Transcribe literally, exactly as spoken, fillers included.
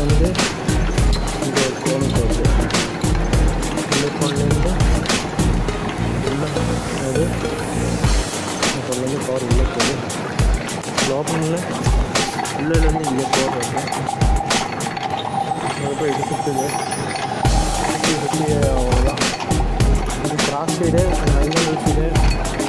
வந்து இந்த ஒரு கோணம் போகுது. இந்த கோன்லேருந்து உள்ள அது இந்த கோன்லேருந்து பவர் உள்ளே போகுது. ஓப்பனில் உள்ளேருந்து இங்கே பவர் வருது. அது போய் இது சுற்றுது. சுற்றி சுற்றி அவ்வளோதான். இது கிராஸ் சைடு, லைனல் சைடு